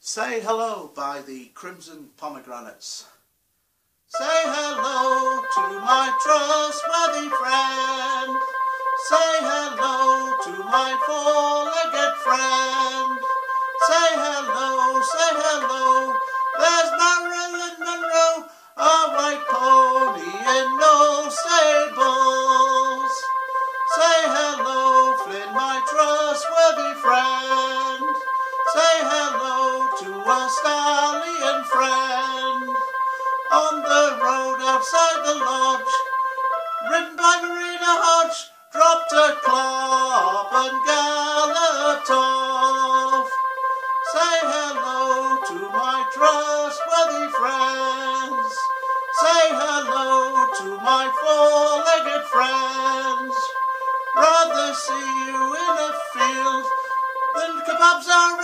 Say Hello by the Crimson Pomegranates. Say hello to my trustworthy friend. Say hello to my four-legged friend. Say hello, there's Marilyn Monroe, a white pony in no stables. Say hello, Flynn, my trustworthy friend. Say hello to a stallion friend. On the road outside the lodge, ridden by Marina Hodge, dropped a clop and galloped off. Say hello to my trustworthy friends. Say hello to my four-legged friends. Rather see you in a field than kebabs are